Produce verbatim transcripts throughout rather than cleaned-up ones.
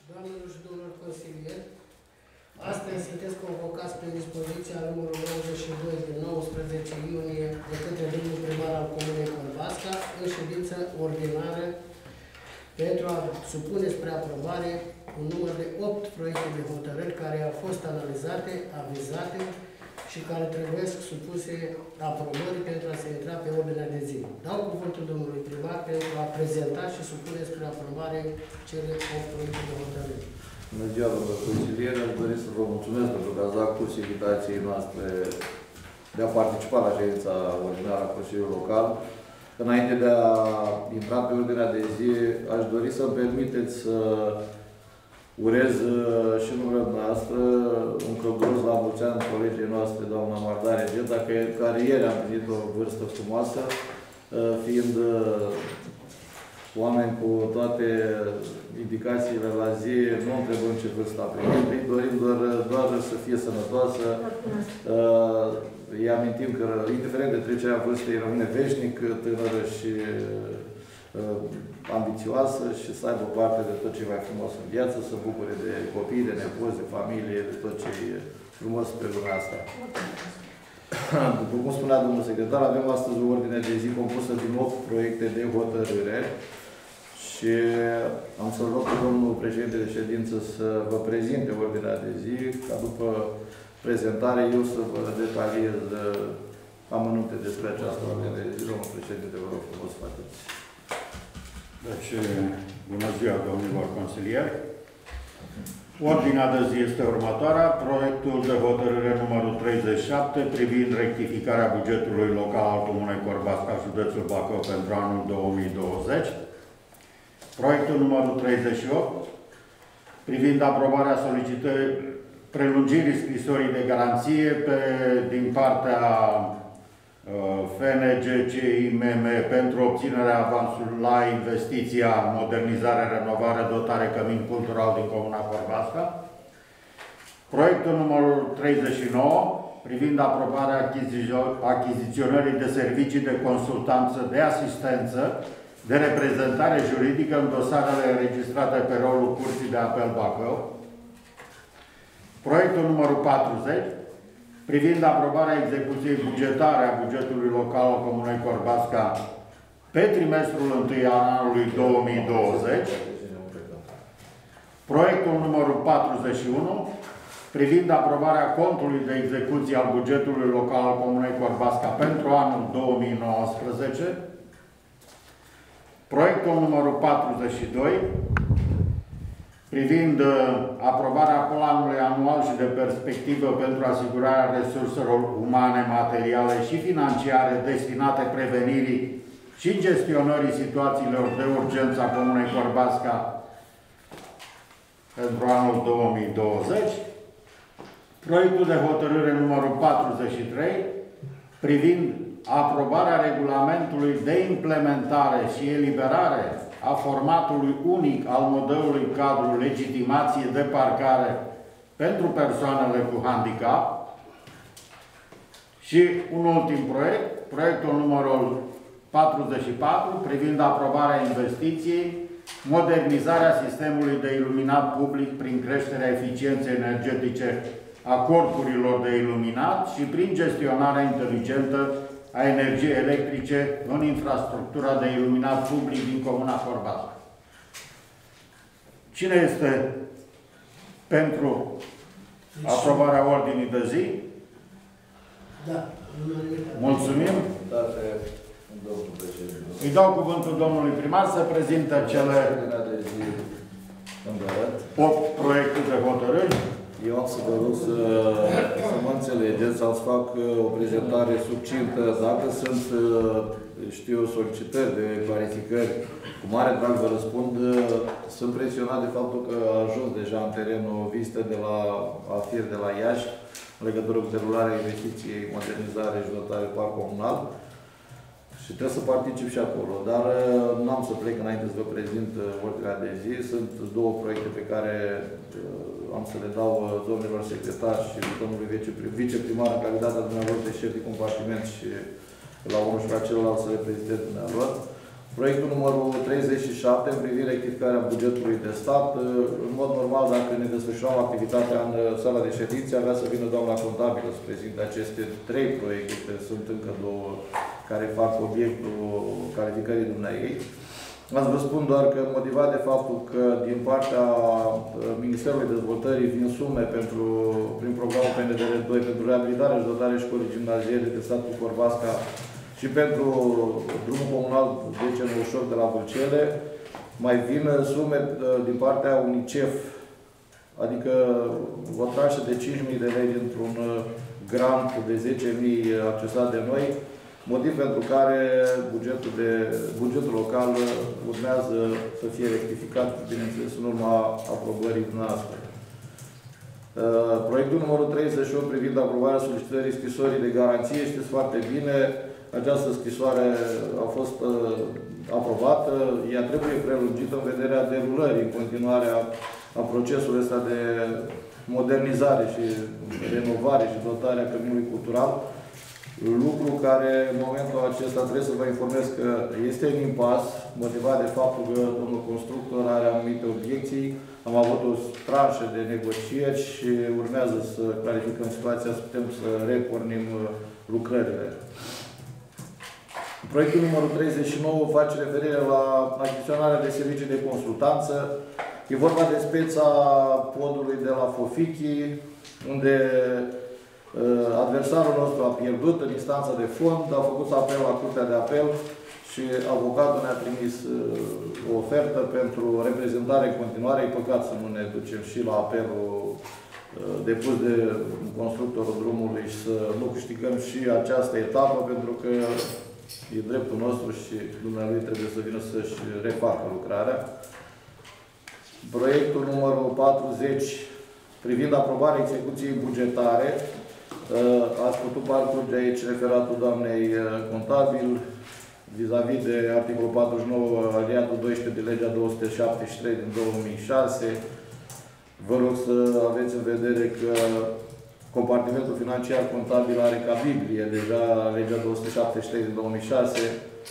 Doamnelor și domnilor consilieri, astăzi sunteți convocați prin dispoziția numărul nouăzeci și doi din nouăsprezece iunie de către domnul primar al Comunei Corbasca în ședință ordinară pentru a supune spre aprobare un număr de opt proiecte de hotărâri care au fost analizate, avizate și care trebuie supuse aprobării pentru a se intra pe ordinea de zi. Dau cuvântul domnului primar pentru a prezenta și supune spre aprobare cele opt proiecte de hotărâri. Bună ziua, domnule consilier. Aș dori să vă mulțumesc pentru că ați dat curs invitației noastre de a participa la ședința ordinară a Consiliului Local. Înainte de a intra pe ordinea de zi, aș dori să-mi permiteți să urez și numele noastră un călduros la mulți ani colegii noastre, doamna Mardare Geta, care ieri am primit o vârstă frumoasă, fiind oameni cu toate indicațiile la zi, nu întrebăm ce vârstă a primit, îi dorim doar, doar să fie sănătoasă. Îi amintim că, indiferent de trecerea vârstei, rămâne veșnic, tânără și ambițioasă și să aibă parte de tot ce e mai frumos în viață, să bucure de copii, de nepoți, de familie, de tot ce e frumos pe lumea asta. După cum spunea domnul secretar, avem astăzi o ordine de zi compusă din opt proiecte de hotărâre și am să-l rog pe domnul președinte de ședință să vă prezinte ordinea de zi, ca după prezentare eu să vă detaliez amănunte despre această ordine de zi. Domnul președinte, vă rog frumos, faceți. Deci, bună ziua, domnilor consilieri. Ordinea de zi este următoarea. Proiectul de hotărâre numărul treizeci și șapte privind rectificarea bugetului local al Comunei Corbasca, județul Bacău pentru anul două mii douăzeci. Proiectul numărul treizeci și opt privind aprobarea solicitării prelungirii scrisorii de garanție pe, din partea F N G C I M M pentru obținerea avansului la investiția modernizare, renovare, dotare, cămin cultural din Comuna Corbasca. Proiectul numărul treizeci și nouă privind aprobarea achiziționării de servicii de consultanță, de asistență, de reprezentare juridică în dosarele înregistrate pe rolul Curții de Apel Bacău. Proiectul numărul patruzeci privind aprobarea execuției bugetare a bugetului local al Comunei Corbasca pe trimestrul întâi al anului două mii douăzeci. Proiectul numărul patruzeci și unu privind aprobarea contului de execuție al bugetului local al Comunei Corbasca pentru anul două mii nouăsprezece. Proiectul numărul patruzeci și doi privind uh, aprobarea planului anual și de perspectivă pentru asigurarea resurselor umane, materiale și financiare destinate prevenirii și gestionării situațiilor de urgență a Comunei Corbasca pentru anul două mii douăzeci. Proiectul de hotărâre numărul patruzeci și trei privind aprobarea regulamentului de implementare și eliberare a formatului unic al modelului cadru legitimație de parcare pentru persoanele cu handicap. Și un ultim proiect, proiectul numărul patruzeci și patru, privind aprobarea investiției, modernizarea sistemului de iluminat public prin creșterea eficienței energetice a corpurilor de iluminat și prin gestionarea inteligentă a energiei electrice în infrastructura de iluminat public din Comuna Corbasca. Câine este pentru aprobarea ordinii de zi? Da. Mulțumim. Îi dau cuvântul domnului primar să prezinte cele opt proiecte de hotărâri. Eu am să vă rog să, să mă înțelegeți, am să fac o prezentare subțintă. Dacă sunt, știu, solicitări de clarificări, cu mare drag vă răspund. Sunt presionat de faptul că a ajuns deja în terenul vizită de la AFIR de la Iași, în legătură cu derularea investiției, modernizare și dotare parc comunal. Și trebuie să particip și acolo, dar nu am să plec înainte să vă prezint ordinea de zi. Sunt două proiecte pe care am să le dau domnilor secretari și domnului viceprimar în calitatea dumneavoastră de șef de compartiment și la unul și la celălalt să le prezinte dumneavoastră. Proiectul numărul treizeci și șapte, în privind rectificarea bugetului de stat. În mod normal, dacă ne desfășurăm activitatea în sala de ședințe, avea să vină doamna contabilă să prezinte aceste trei proiecte, sunt încă două care fac obiectul calificării dumneavoastră. Ați vă spun doar că, motivat de faptul că din partea Ministerului Dezvoltării vin sume pentru, prin programul P N D R doi pentru reabilitarea și dotarea școlii gimnaziale de satul Corvasca și pentru drumul comunal zece nouăzeci și opt de la Vâlcele, mai vin sume din partea UNICEF, adică o tranșă de cinci mii de lei dintr-un grant de zece mii accesat de noi, motiv pentru care bugetul, de, bugetul local urmează să fie rectificat, bineînțeles, în urma aprobării noastre. Proiectul numărul treizeci și opt privind aprobarea solicitării scrisorii de garanție, știți foarte bine, această scrisoare a fost uh, aprobată, ea trebuie prelungită în vederea derulării, în continuarea a procesului ăsta de modernizare și renovare și dotarea căminului cultural, lucru care în momentul acesta trebuie să vă informez că este în impas, motivat de faptul că domnul constructor are anumite obiecții. Am avut o tranșă de negocieri și urmează să clarificăm situația, să putem să repornim lucrările. Proiectul numărul treizeci și nouă face referire la achiziționarea de servicii de consultanță. E vorba de speța podului de la Fofichi, unde uh, adversarul nostru a pierdut în instanța de fond, a făcut apel la Curtea de Apel și avocatul ne-a trimis uh, o ofertă pentru reprezentare în continuare. E păcat să nu ne ducem și la apelul uh, depus de constructorul drumului și să nu câștigăm și această etapă, pentru că e dreptul nostru și dumneavoastră trebuie să vină să-și refacă lucrarea. Proiectul numărul patruzeci, privind aprobarea execuției bugetare, ați putut parcurge aici referatul doamnei contabil vis-a-vis de articolul patruzeci și nouă, alineatul doisprezece de legea două sute șaptezeci și trei din două mii șase. Vă rog să aveți în vedere că compartimentul financiar contabil are ca Biblie deja legea două sute șaptezeci și trei din două mii șase,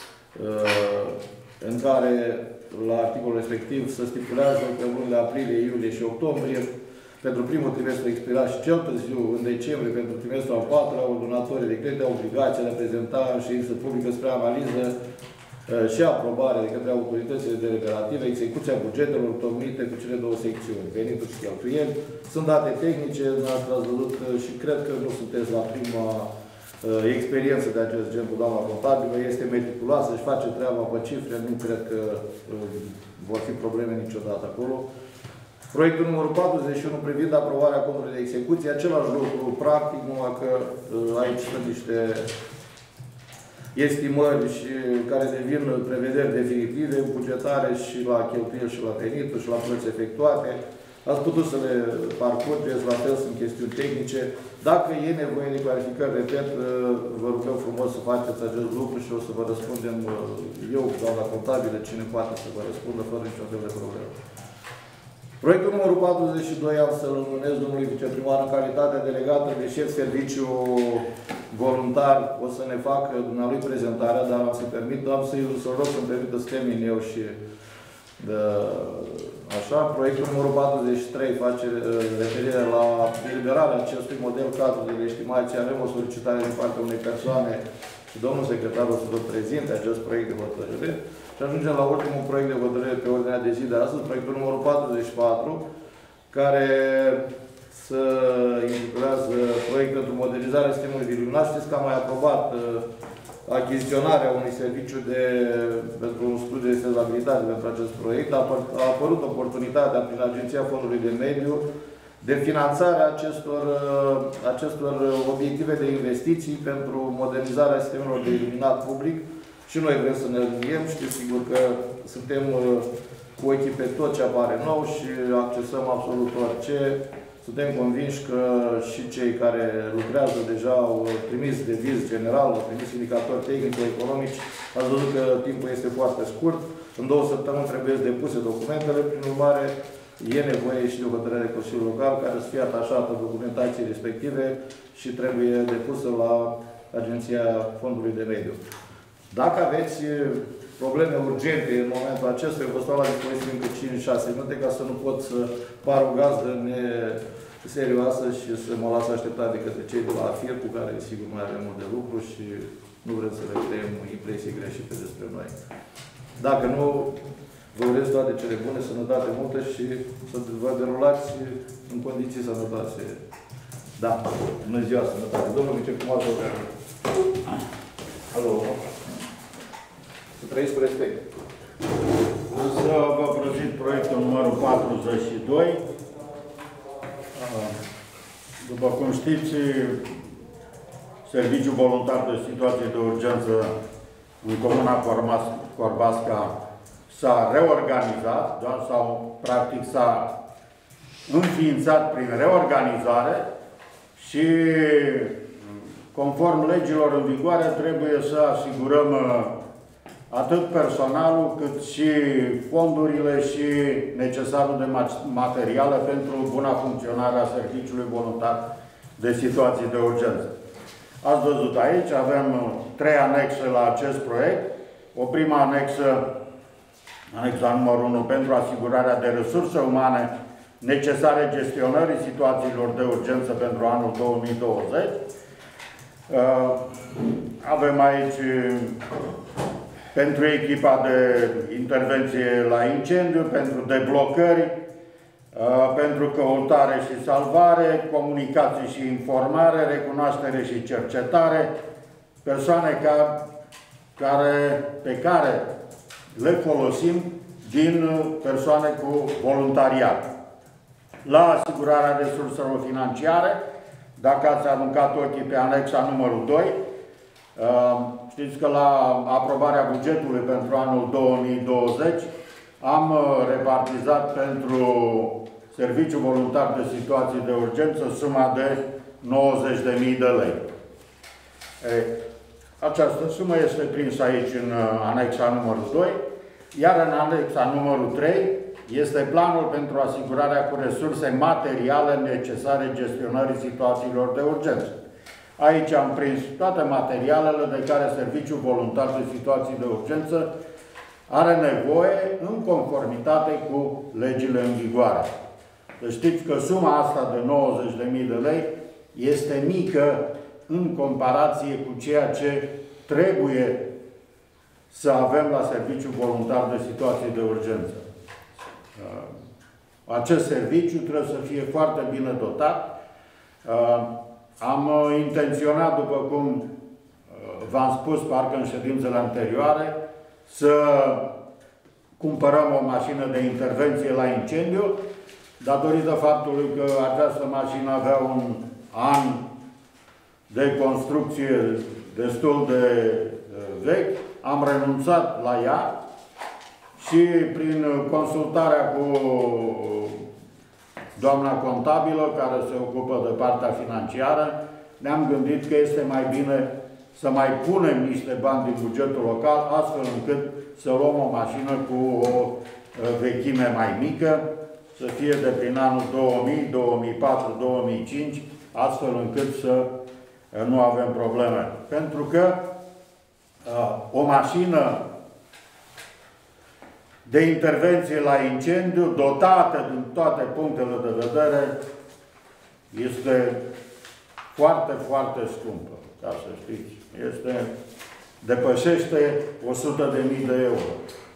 în care la articolul respectiv se stipulează că în lunile aprilie, iulie și octombrie, pentru primul trimestru expirat și cel târziu în decembrie, pentru trimestrul al patrulea, ordonatorii de credite au obligația de a prezenta în ședință publică spre analiză și aprobare de către autoritățile deliberative execuția bugetelor tocmite cu cele două secțiuni, venituri și cheltuieli. Sunt date tehnice, noastră ați văzut și cred că nu sunteți la prima uh, experiență de acest gen cu doamna contabilă. Este meticuloasă, își face treaba pe cifre, nu cred că uh, vor fi probleme niciodată acolo. Proiectul numărul patruzeci și unu privind aprobarea contului de execuție, același lucru, practic, numai că uh, aici sunt niște estimări și care devin prevederi definitive, bugetare și la cheltuieli și la venituri și la plăți efectuate. Ați putut să le parcurgeți, la fel sunt chestiuni tehnice. Dacă e nevoie de clarificări, repet, vă rugăm frumos să faceți acest lucru și o să vă răspundem eu, doamna contabilă, cine poate să vă răspundă fără niciun fel de problemă. Proiectul numărul patruzeci și doi am să-l înmânez domnului viceprimar în calitatea delegată de șef serviciu voluntar. O să ne facă dumnealui prezentarea, dar am să-i permit, am să-i să rog să-mi permită să termin eu și de, așa. Proiectul numărul patruzeci și trei face referire la eliberarea acestui model cadru de estimație. Avem o solicitare din partea unei persoane și domnul secretar o să vă prezinte acest proiect de hotărâre. Și ajungem la ultimul proiect de hotărâre pe ordinea de zi de astăzi, proiectul numărul patruzeci și patru, care să intitulează proiect pentru modernizarea sistemului de iluminat. Știți că am mai aprobat uh, achiziționarea unui serviciu de, pentru un studiu de sezabilitate pentru acest proiect. A, a apărut oportunitatea prin Agenția Fondului de Mediu de finanțarea acestor, uh, acestor obiective de investiții pentru modernizarea sistemelor de iluminat public. Și noi vrem să ne aliniem. Știți sigur că suntem uh, cu ochii pe tot ce apare nou și accesăm absolut orice. Suntem convinși că și cei care lucrează deja au trimis deviz general, au trimis indicatori tehnici, economici. Ați văzut că timpul este foarte scurt. În două săptămâni trebuie depuse documentele. Prin urmare, e nevoie și de o hotărâre de Consiliul Local care să fie atașată documentației respective și trebuie depusă la Agenția Fondului de Mediu. Dacă aveți probleme urgente în momentul acesta, eu vă stau la dispoziție încă cinci șase minute ca să nu pot să par o gazdă serioasă și să mă las așteptat de către cei de la FIR, cu care sigur mai avem mult de lucru și nu vrem să le creăm impresii greșite despre noi. Dacă nu, vă urez toate cele bune, sănătate multă și să vă derulați în condiții sănătoase. Da, bună ziua, sănătate. Domnul viceprimar, vă rog. Alo. Să trăiți cu respect. O să vă prezint proiectul numărul patruzeci și doi. După cum știți, Serviciul Voluntar de Situații de Urgență în Comuna Corbasca s-a reorganizat, da? Sau practic s-a înființat prin reorganizare și conform legilor în vigoare trebuie să asigurăm atât personalul cât și fondurile și necesarul de materiale pentru buna funcționare a Serviciului Voluntar de Situații de Urgență. Ați văzut aici, avem trei anexe la acest proiect. O prima anexă, anexa numărul unu, pentru asigurarea de resurse umane necesare gestionării situațiilor de urgență pentru anul două mii douăzeci. Avem aici pentru echipa de intervenție la incendiu, pentru deblocări, pentru căutare și salvare, comunicații și informare, recunoaștere și cercetare, persoane ca, care, pe care le folosim din persoane cu voluntariat. La asigurarea resurselor financiare, dacă ați aruncat ochii pe anexa numărul doi, știți că la aprobarea bugetului pentru anul două mii douăzeci am repartizat pentru Serviciul Voluntar de Situații de Urgență suma de nouăzeci de mii de lei. Această sumă este prinsă aici în anexa numărul doi, iar în anexa numărul trei este planul pentru asigurarea cu resurse materiale necesare gestionării situațiilor de urgență. Aici am prins toate materialele de care Serviciul Voluntar de Situații de Urgență are nevoie în conformitate cu legile în vigoare. Să știți că suma asta de nouăzeci de mii de lei este mică în comparație cu ceea ce trebuie să avem la Serviciul Voluntar de Situații de Urgență. Acest serviciu trebuie să fie foarte bine dotat. Am intenționat, după cum v-am spus, parcă în ședințele anterioare, să cumpărăm o mașină de intervenție la incendiu, datorită faptului că această mașină avea un an de construcție destul de vechi, am renunțat la ea și prin consultarea cu doamna contabilă, care se ocupă de partea financiară, ne-am gândit că este mai bine să mai punem niște bani din bugetul local, astfel încât să luăm o mașină cu o vechime mai mică, să fie de prin anul două mii, două mii patru, două mii cinci, astfel încât să nu avem probleme. Pentru că o mașină de intervenție la incendiu, dotată din toate punctele de vedere, este foarte, foarte scumpă, ca să știți. Este, depășește o sută de mii de euro.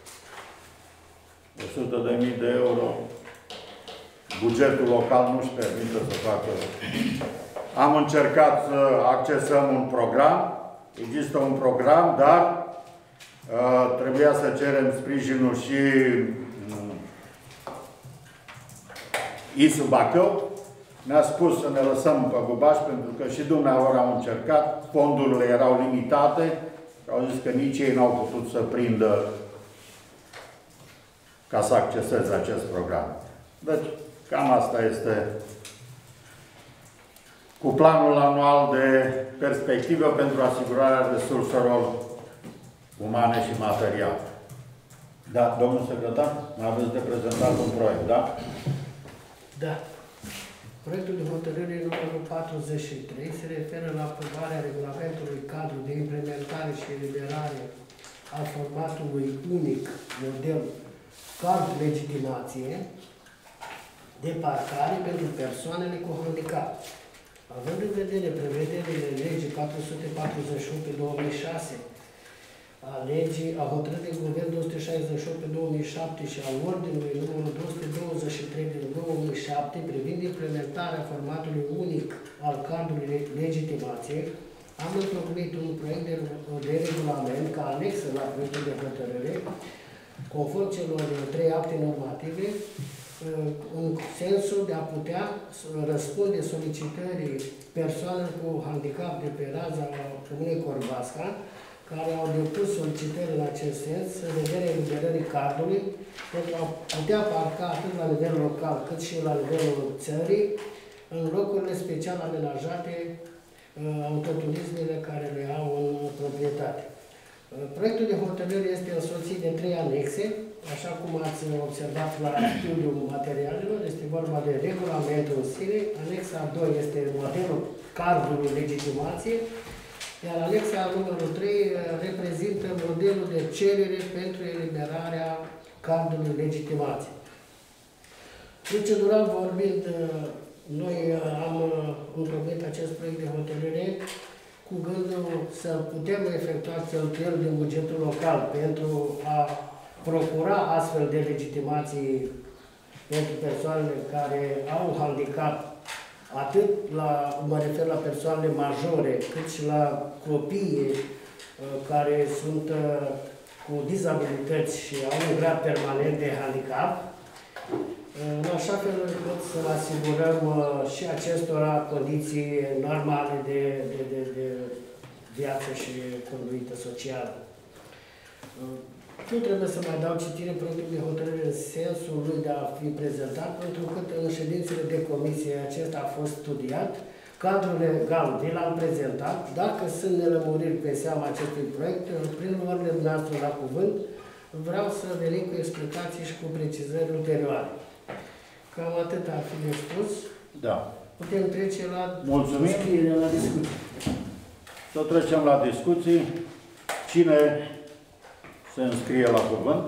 o sută de mii de euro. Bugetul local nu-și permite să facă. Am încercat să accesăm un program. Există un program, dar uh, trebuia să cerem sprijinul și uh, I S U Bacău. Ne-a spus să ne lăsăm pe gubaș, pentru că și dumneavoastră au încercat, fondurile erau limitate, au zis că nici ei n-au putut să prindă ca să acceseze acest program. Deci, cam asta este cu planul anual de perspectivă pentru asigurarea resurselor umane și materiale. Da, domnul secretar, mai aveți de prezentat un proiect, da? Da. Proiectul de hotărâre numărul patruzeci și trei se referă la aprobarea regulamentului cadru de implementare și eliberare al formatului unic, model card legitimație de parcare pentru persoanele cu handicap. Având în vedere prevederile legii patru sute patruzeci și opt pe două mii șase, a legii, a hotărârii de guvern două sute șaizeci și opt pe două mii șapte și a ordinului numărul două sute douăzeci și trei din două mii șapte privind implementarea formatului unic al cardului legitimației, am întocmit un proiect de, de regulament ca anexă la proiectul de hotărâre, conform celor trei acte normative, în sensul de a putea răspunde solicitării persoanelor cu handicap de pe raza Comunei Corvasca, care au depus solicitări în acest sens, în vederea eliberării cardului, pentru a putea parca atât la nivel local, cât și la nivelul țării, în locurile special amenajate autoturismele care le au în proprietate. Proiectul de hotărâre este însoțit de trei anexe, așa cum ați observat la studiul materialelor, este vorba de regulamentul în sine, anexa doi este modelul cardului legitimație, iar anexa numărul trei reprezintă modelul de cerere pentru eliberarea cardului legitimație. Procedural vorbind, noi am întocmit acest proiect de hotărâre cu gândul să putem efectua cheltuieli din bugetul local pentru a procura astfel de legitimații pentru persoanele care au handicap, atât la, mă refer la persoanele majore, cât și la copiii care sunt cu dizabilități și au un grad permanent de handicap, în așa fel încât să asigurăm și acestora condiții normale de, de, de, de viață și conduită socială. Nu trebuie să mai dau citire proiectului de hotărâre în sensul lui de a fi prezentat, pentru că în ședințele de comisie acesta a fost studiat, cadrul legal vi l-am prezentat. Dacă sunt nelămuriri pe seama acestui proiect, prin luările noastre la cuvânt, vreau să venim cu explicații și cu precizări ulterioare. Cam atât ar fi de spus. Da. Putem trece la Mulțumim. la discuții. Să trecem la discuții. Cine se înscrie la cuvânt?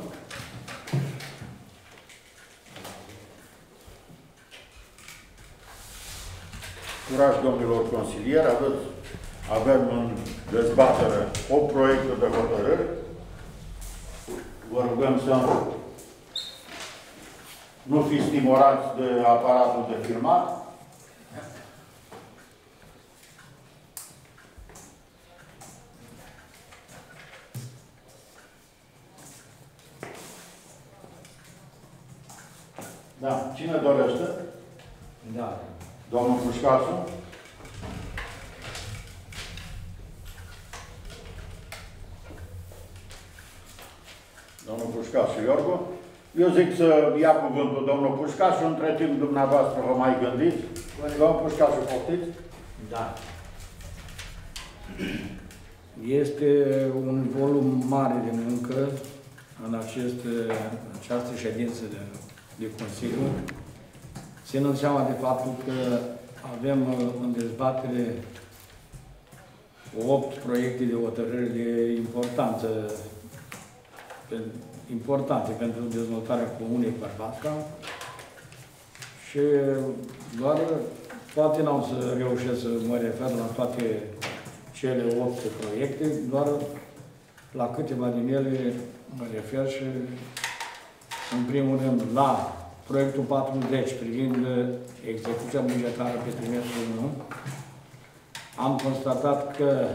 Curaj, domnilor consilieri, aveți, avem în dezbatere o proiecte de hotărâri. Vă rugăm să nu fiți timorați de aparatul de filmat. Da. Cine dorește? Da. Domnul Pușcașu? Domnul Pușcașu Iorgu? Eu zic să ia cuvântul domnul Pușcașu, între timp dumneavoastră vă mai gândiți. Domnul Pușcașu, poftiți? Da. Este un volum mare de muncă în acest, această ședință de, de Consiliu, ținând seama de faptul că avem în dezbatere opt proiecte de hotărâri de importanță, importante pentru dezvoltarea Comunei Corvasca și doar, poate n-am să reușesc să mă refer la toate cele opt proiecte, doar la câteva din ele mă refer și, în primul rând, la proiectul patruzeci privind execuția bugetară pe trimestrul unu. Am constatat că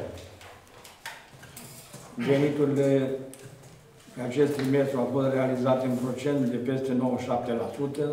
veniturile pe acest trimestru au fost realizate în procent de peste nouăzeci și șapte la sută,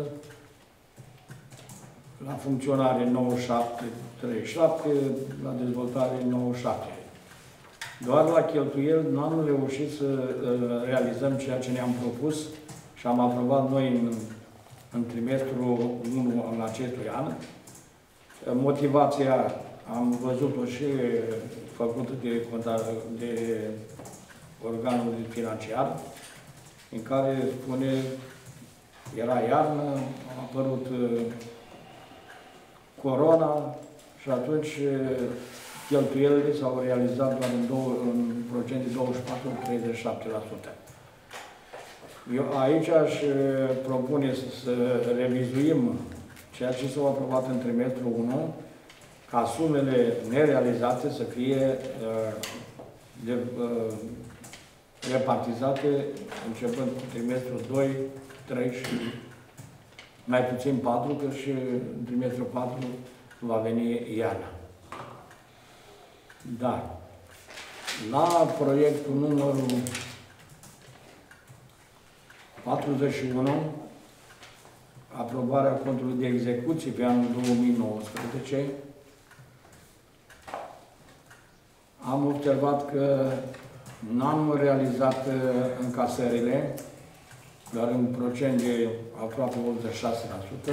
la funcționare nouăzeci și șapte virgulă treizeci și șapte, la dezvoltare nouăzeci și șapte. Doar la cheltuieli nu am reușit să uh, realizăm ceea ce ne-am propus și am aprobat noi în, în trimestrul unu al acestui an. Motivația am văzut-o și făcută de, de organul financiar, în care spune, era iarnă, a apărut uh, corona și atunci uh, cheltuielile s-au realizat doar în, două, în procent de douăzeci și patru virgulă treizeci și șapte la sută. Eu aici aș propune să revizuim ceea ce s-a aprobat în trimestrul unu, ca sumele nerealizate să fie uh, de, uh, repartizate începând cu trimestrul doi, trei și mai puțin patru, că și în trimestrul patru va veni iarna. Dar, la proiectul numărul patruzeci și unu, aprobarea contului de execuții pe anul două mii nouăsprezece, am observat că n-am realizat încasările, doar în procent de aproape optzeci și șase la sută,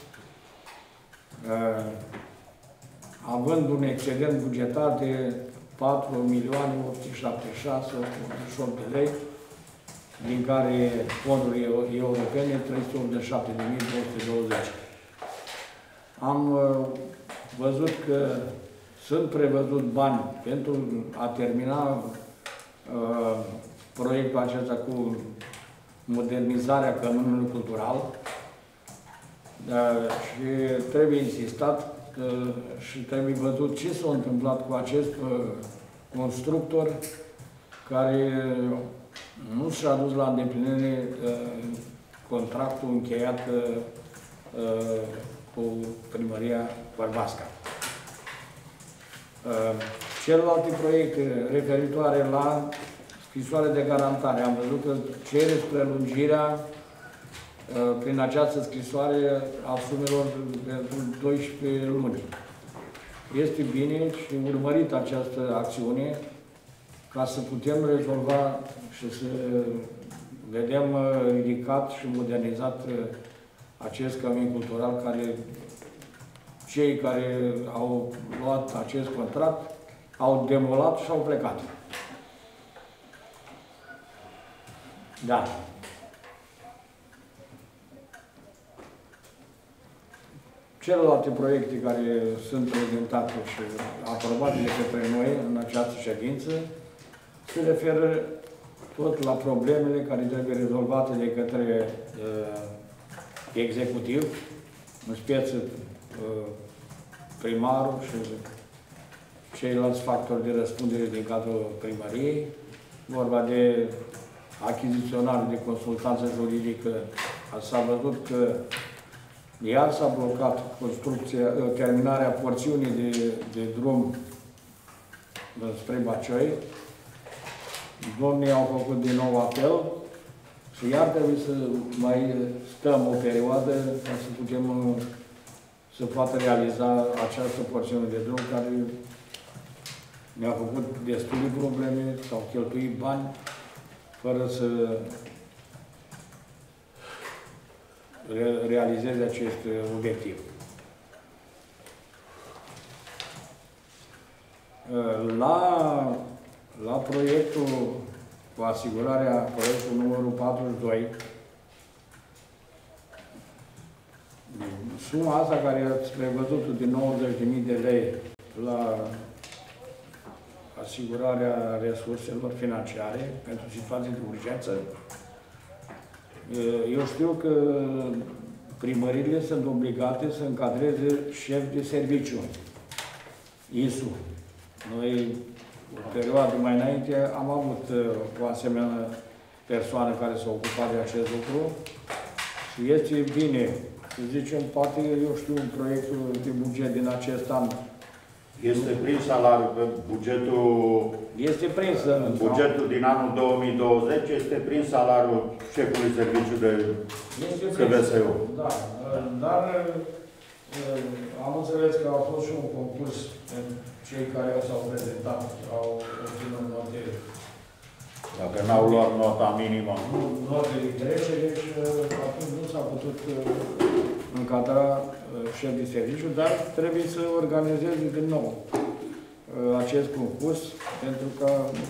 având un excedent bugetar de patru milioane opt sute șaptezeci și șase mii o sută optzeci și opt de lei, din care fonduri europene trei sute optzeci și șapte de mii două sute douăzeci. Am văzut că sunt prevăzut bani pentru a termina uh, proiectul acesta cu modernizarea căminului cultural uh, și trebuie insistat uh, și trebuie văzut ce s-a întâmplat cu acest uh, constructor care nu și-a dus la îndeplinire uh, contractul încheiat uh, cu Primăria Vârvasca. Uh, celelalte proiecte referitoare la scrisoare de garantare. Am văzut că cereți prelungirea uh, prin această scrisoare a sumelor pentru doisprezece luni. Este bine și urmărit această acțiune ca să putem rezolva și să vedem ridicat și modernizat acest cămin cultural care cei care au luat acest contract au demolat și au plecat. Da. Celelalte proiecte care sunt prezentate și aprobate de către noi în această ședință se referă tot la problemele care trebuie rezolvate de către uh, executiv, în speță uh, primarul și ceilalți factori de răspundere din cadrul primăriei, vorba de achiziționare de consultanță juridică. S-a văzut că iar s-a blocat construcția, terminarea porțiunii de, de drum spre Bacioi. Domnii au făcut din nou apel și iar trebuie să mai stăm o perioadă ca să putem să poată realiza această porțiune de drum care ne-a făcut destule probleme, s-au cheltuit bani fără să realizeze acest obiectiv. La, la proiectul cu asigurarea, proiectul numărul patruzeci și doi, suma asta care ați prevăzut de nouăzeci de mii de lei la asigurarea resurselor financiare pentru situații de urgență, eu știu că primările sunt obligate să încadreze șef de serviciu, I S U. Noi, o perioadă mai înainte, am avut o asemenea persoană care s-a ocupat de acest lucru și este bine, să zicem, poate, eu știu, un proiectul de buget din acest an. Este prins salariul pe bugetul... Este prins. În bugetul din anul două mii douăzeci este prins salariul șefului serviciu de S V S U. Da, dar am înțeles că a fost și un concurs pentru cei care s-au prezentat, au obținut note. Dacă n-au luat nota minimă. Note de trecere și atunci nu s-a putut încadra șef de serviciu, dar trebuie să organizeze din nou acest concurs pentru ca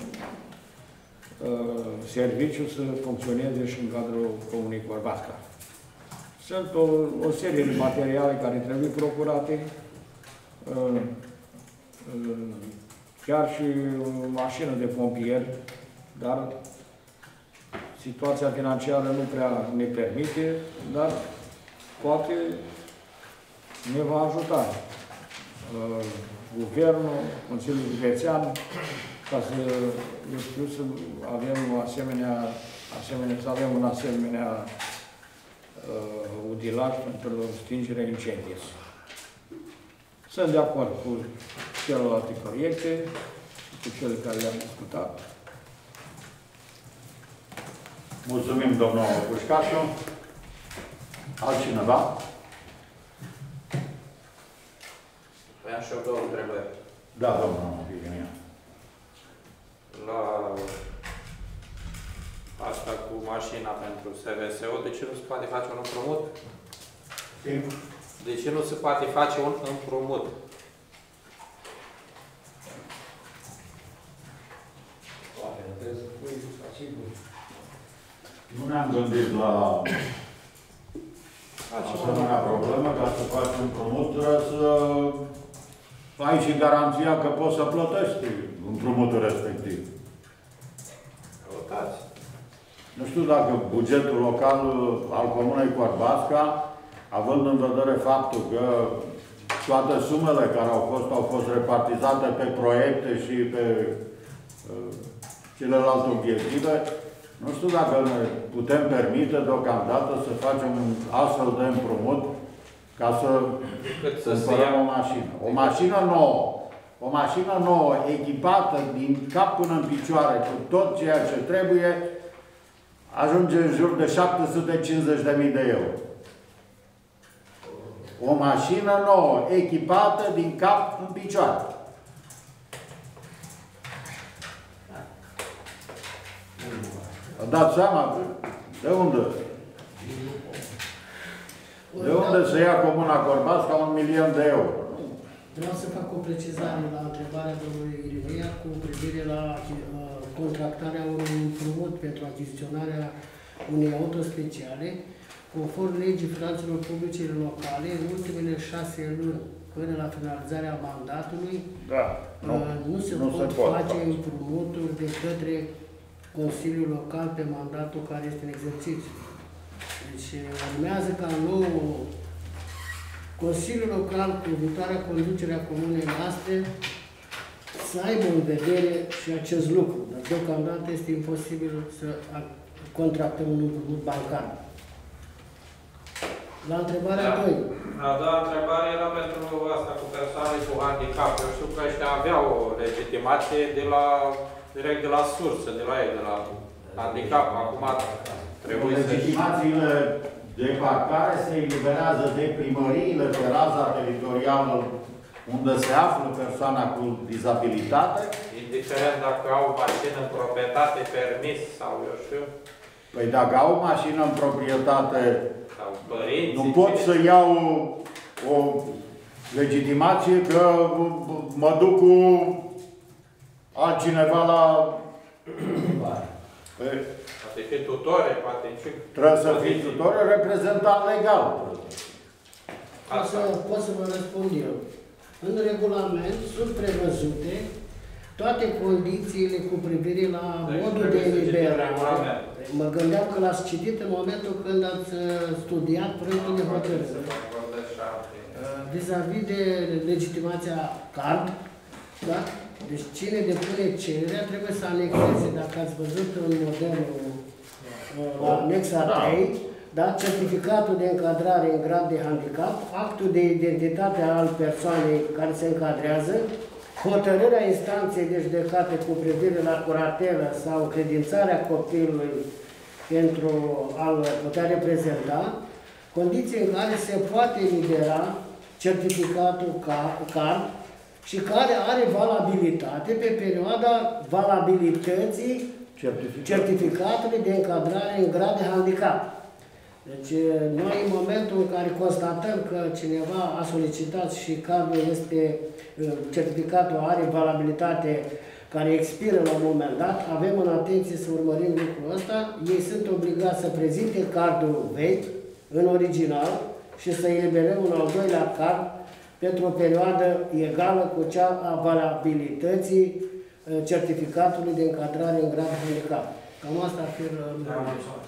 serviciul să funcționeze și în cadrul Comunei Vârvasca. Sunt o, o serie de materiale care trebuie procurate. chiar și o mașină de pompieri, dar situația financiară nu prea ne permite, dar poate ne va ajuta uh, Guvernul, Consiliul Județean, ca să, eu știu, să avem asemenea, asemenea, să avem un asemenea uh, utilaj pentru stingerea incendiilor. Sunt de acord cu celelalte proiecte și cu cele care le-am discutat. Mulțumim, domnul Pușcașu. Altcineva? Vreau și eu două întrebări. Da, domnul Virginia. La asta cu mașina pentru S V S O, de ce nu se poate face un împrumut? De ce nu se poate face un împrumut? Nu ne-am gândit la asemenea problemă, ca să faci un împrumut, trebuie să ai și garanția că poți să plătești împrumutul respectiv. Căutați. Nu știu dacă bugetul local al Comunei Corbasca, având în vedere faptul că toate sumele care au fost, au fost repartizate pe proiecte și pe uh, celelalte obiective, nu știu dacă ne putem permite deocamdată să facem un astfel de împrumut ca să cumpărăm o mașină. O mașină nouă. O mașină nouă, echipată din cap până în picioare, cu tot ceea ce trebuie, ajunge în jur de șapte sute cincizeci de mii de euro. O mașină nouă, echipată din cap în picioare. Vă dați seama? De unde? De unde se ia Comuna Corbasca un milion de euro? Vreau să fac o precizare la întrebarea domnului Irinea cu privire la uh, contractarea unui împrumut pentru achiziționarea unei auto speciale. Conform legii finanțelor publice locale, în ultimele șase luni până la finalizarea mandatului, Da, nu, uh, nu se nu pot se pot face face. împrumuturi de către Consiliul Local pe mandatul care este în exercițiu. Deci urmează ca nou Consiliul Local, cu viitoarea conducere a comunei noastre, să aibă în vedere și acest lucru. Dar deocamdată este imposibil să contractăm un împrumut bancar. La întrebarea Da. doi. A doua întrebare era pentru asta cu persoane cu handicap. Eu știu că ăștia aveau o legitimație de la, direct de la sursă, de la ei, de la handicap. Acum trebuie să... Legitimațiile de parcare se eliberează de primăriile pe raza teritorială unde se află persoana cu dizabilitate. Indiferent dacă au mașină în proprietate, permis sau eu știu, Păi dacă au mașină în proprietate, sau părinții... nu pot să iau o legitimație că mă duc cu altcineva la... Păi, Poate fi tutore, poate ce... trebuie să fii tutor, reprezentant legal. Pot să, pot să vă răspund eu. În regulament sunt prevăzute toate condițiile cu privire la Deci modul de trebuie să citiți eliberare. regulamentul. Mă gândeam că l-ați citit în momentul când ați uh, studiat proiectul de hotărâre. Vis-a-vis de legitimația card, da? Deci cine depune cererea trebuie să anexeze, dacă ați văzut în modelul uh, la anexa trei, da? Certificatul de încadrare în grad de handicap, actul de identitate al persoanei care se încadrează, hotărârea instanței de judecată cu privire la curatelă sau credințarea copilului pentru a-l putea reprezenta, condiții în care se poate elibera certificatul card și care are valabilitate pe perioada valabilității Certificat. certificatului de încadrare în grad de handicap. Deci, noi în momentul în care constatăm că cineva a solicitat și cardul este, certificatul are valabilitate care expiră la un moment dat, avem în atenție să urmărim lucrul ăsta, ei sunt obligați să prezinte cardul vechi, în original, și să eliberăm un al doilea card pentru o perioadă egală cu cea a valabilității certificatului de încadrare în grad handicap. Cam asta ar fi răspunsul.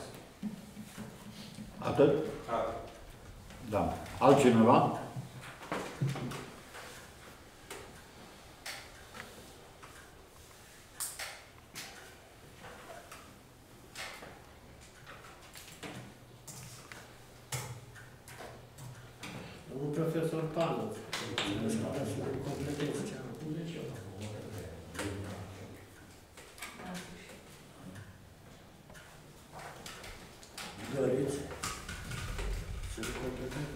Atât? Atât. Da. Altcineva? Domnul profesor Panu, completez ce am doriți să completez?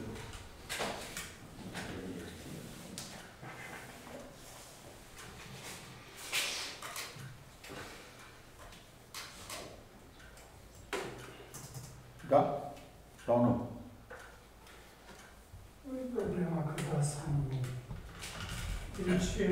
Da? Sau nu? Nu e problema că da sau nu. Deci,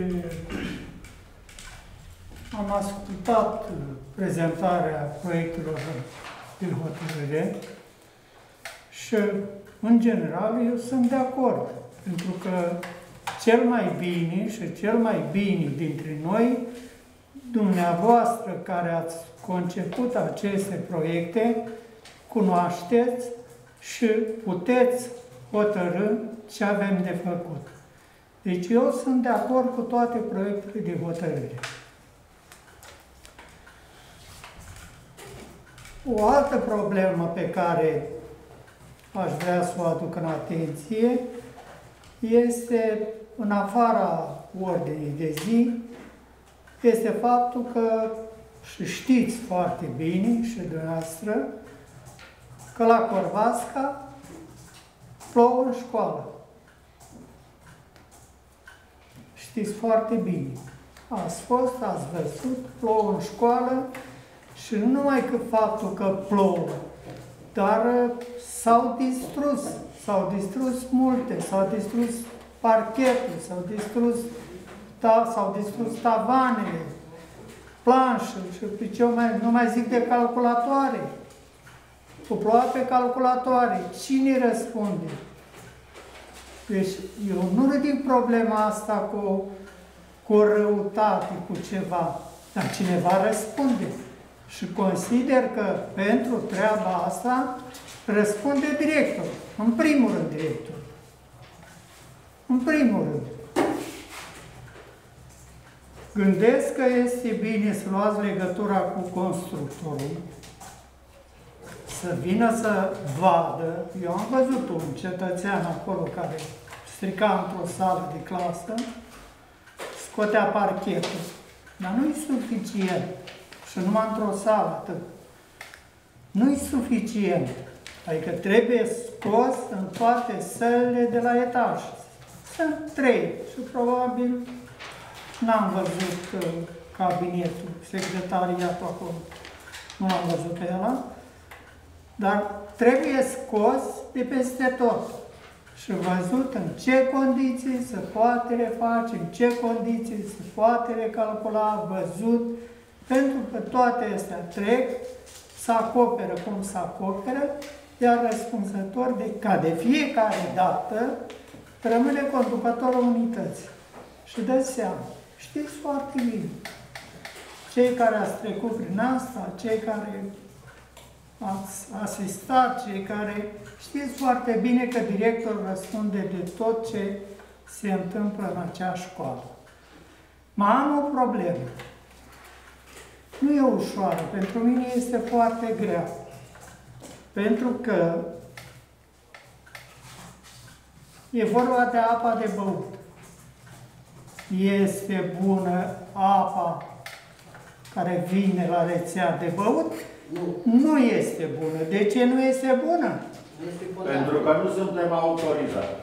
am ascultat prezentarea proiectelor de hotărâre și, în general, eu sunt de acord. Pentru că cel mai bine și cel mai bine dintre noi, dumneavoastră care ați conceput aceste proiecte, cunoașteți și puteți hotărâ ce avem de făcut. Deci eu sunt de acord cu toate proiectele de hotărâre. O altă problemă pe care aș vrea să o aduc în atenție este, în afara ordinii de zi, este faptul că, și știți foarte bine și dumneavoastră, că la Corvasca plouă în școală. Știți foarte bine. Ați fost, ați văzut, plouă în școală și nu numai că faptul că plouă, dar s-au distrus, s-au distrus multe, s-au distrus parchetul, s-au distrus, da, s-au distrus tavanele, planșe și pe ce mai, nu mai zic de calculatoare. Cu ploua pe calculatoare, cine răspunde? Deci eu nu ridic problema asta cu, cu o răutate, cu ceva, dar cineva răspunde. Și consider că pentru treaba asta răspunde directorul. În primul rând directorul. În primul rând. Gândesc că este bine să luați legătura cu constructorul, să vină să vadă. Eu am văzut un cetățean acolo care strica într-o sală de clasă, scotea parchetul, dar nu-i suficient. Și numai într-o sală, atât. Nu-i suficient. Adică trebuie scos în toate sălile de la etaj. Sunt trei și probabil n-am văzut uh, cabinetul, secretariatul acolo. Nu l-am văzut pe ăla. Dar trebuie scos de peste tot și văzut în ce condiții se poate reface, în ce condiții se poate recalcula, văzut, pentru că toate astea trec, se acoperă cum se acoperă, iar răspunzător de ca de fiecare dată rămâne conducătorul unității. Și dă seama, știți foarte bine, cei care ați trecut prin asta, cei care ați asistat, cei care știți foarte bine că directorul răspunde de tot ce se întâmplă în acea școală. Mai am o problemă. Nu e ușoară, pentru mine este foarte grea. Pentru că e vorba de apa de băut. Este bună apa care vine la rețea de băut? Nu. Nu este bună. De ce nu este bună? Este Pentru că nu suntem autorizați.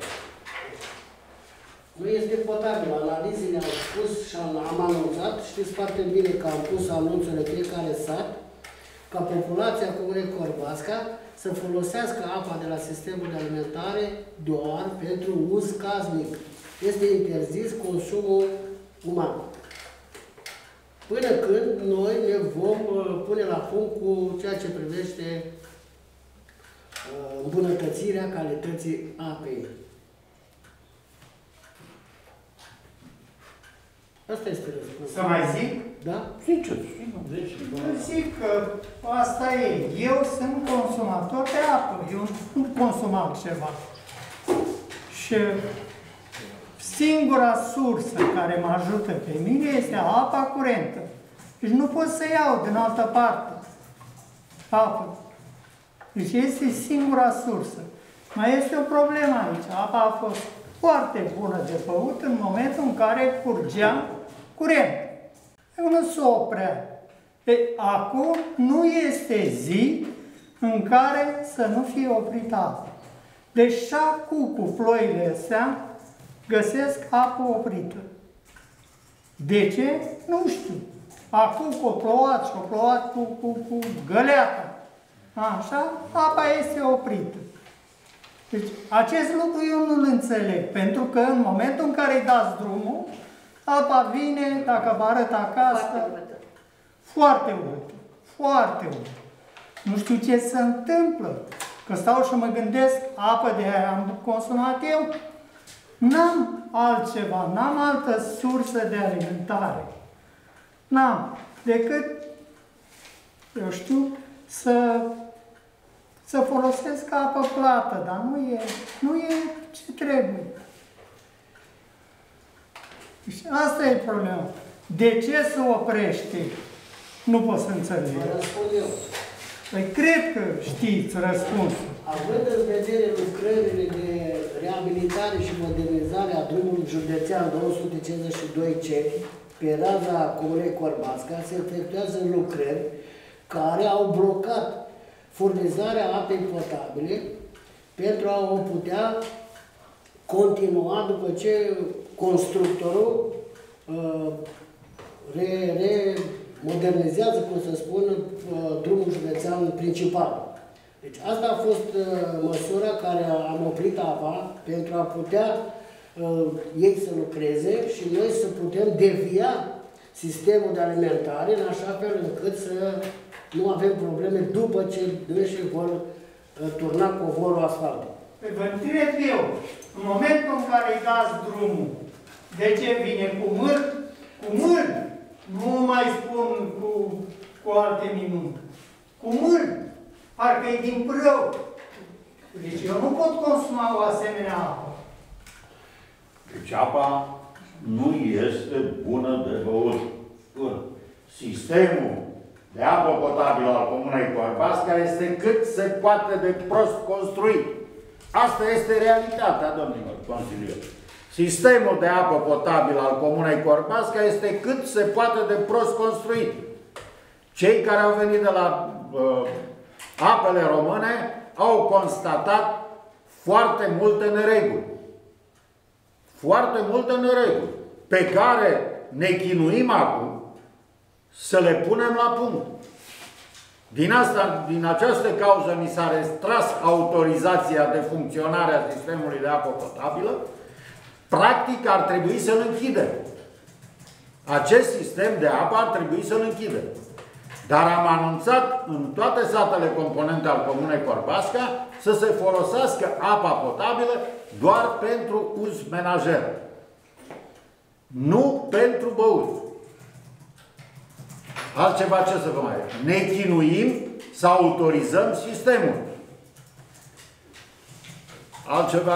Nu este potabil. Analizele au spus și am, am anunțat, știți foarte bine că am pus anunțul în fiecare sat, ca populația Comunei Corvasca să folosească apa de la sistemul de alimentare doar pentru uz casnic. Este interzis consumul uman. Până când noi ne vom pune la punct cu ceea ce privește îmbunătățirea calității apei. Asta este răspunsul. Să mai zic? Da? Sincer, Zic că asta e. Eu sunt consumator de apă. Eu nu consum altceva. Și singura sursă care mă ajută pe mine este apa curentă. Deci nu pot să iau din altă parte apă. Deci este singura sursă. Mai este o problemă aici. Apa a fost foarte bună de băut în momentul în care curgea curent. Eu nu se oprea. E, acum nu este zi în care să nu fie oprit apă. Deci și acum cu ploile astea găsesc apă oprită. De ce? Nu știu. Acum cu o plouat și o plouat cu, cu, cu găleata. Așa, apa este oprită. Deci acest lucru eu nu-l înțeleg, pentru că în momentul în care îi dați drumul, apa vine, dacă vă arăt acasă, foarte urâtă, foarte urâtă. Nu știu ce se întâmplă, că stau și mă gândesc, apă de aia am consumat eu, n-am altceva, n-am altă sursă de alimentare. N-am, decât, eu știu, să, să folosesc apă plată, dar nu e, nu e ce trebuie. Și asta e problema. De ce se oprește? Nu pot să înțeleg. Vă răspund eu. Păi cred că știți răspunsul. Având în vedere lucrările de reabilitare și modernizare a drumului județean două sute cincizeci și doi C pe raza Comunei Corbațca, se efectuează lucrări care au blocat furnizarea apei potabile pentru a o putea continua după ce constructorul uh, re, re modernizează, cum să spun, uh, drumul județean principal. Deci asta a fost uh, măsura care am oprit apa pentru a putea uh, ei să lucreze și noi să putem devia sistemul de alimentare în așa fel încât să nu avem probleme după ce dânsii vor uh, turna covorul asfaltului. Păi vă întreb eu, în momentul în care îi dați drumul, de ce vine cu mâini? Cu mâini! Nu mai spun cu, cu alte minuni. Cu mâini! Parcă e din prău. Deci eu nu pot consuma o asemenea apă. Deci apa nu este bună de băut. Bun. Sistemul de apă potabilă al Comunei Corbațca este cât se poate de prost construit. Asta este realitatea, domnilor consilieri. Sistemul de apă potabilă al Comunei Corbațca este cât se poate de prost construit. Cei care au venit de la uh, apele române au constatat foarte multe nereguli. Foarte multe nereguli pe care ne chinuim acum să le punem la punct. Din, asta, din această cauză mi s-a retras autorizația de funcționare a sistemului de apă potabilă. Practic ar trebui să-l închidem. Acest sistem de apă ar trebui să-l închidem. Dar am anunțat în toate satele componente al Comunei Corbațca să se folosească apa potabilă doar pentru uz menajer. Nu pentru băut. Altceva ce să vă mai zic? Ne chinuim să autorizăm sistemul. Altceva.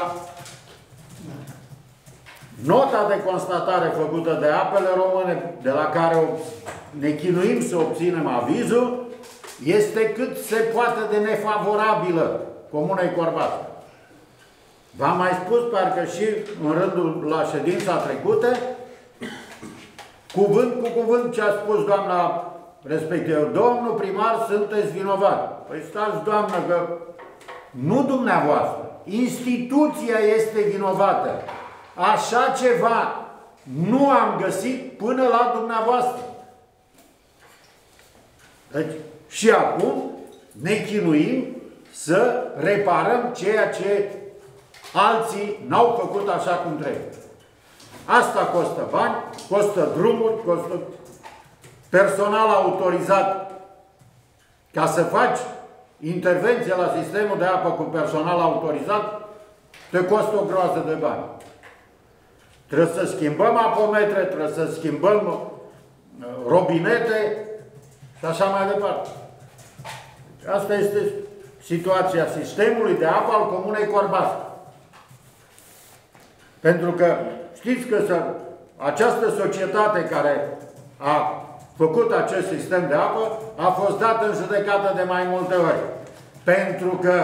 Nota de constatare făcută de apele române, de la care ne chinuim să obținem avizul, este cât se poate de nefavorabilă Comunei Corbațca. V-am mai spus, parcă și în rândul la ședința trecută, cuvânt cu cuvânt ce a spus doamna respectiv. Domnul primar, sunteți vinovat. Păi stați, doamnă, că nu dumneavoastră. Instituția este vinovată. Așa ceva nu am găsit până la dumneavoastră. Deci, și acum ne chinuim să reparăm ceea ce alții n-au făcut așa cum trebuie. Asta costă bani, costă drumuri, costă personal autorizat. Ca să faci intervenție la sistemul de apă cu personal autorizat, te costă o groază de bani. Trebuie să schimbăm apometre, trebuie să schimbăm robinete și așa mai departe. Asta este situația sistemului de apă al Comunei Corbasca. Pentru că știți că această societate care a făcut acest sistem de apă a fost dată în judecată de mai multe ori. Pentru că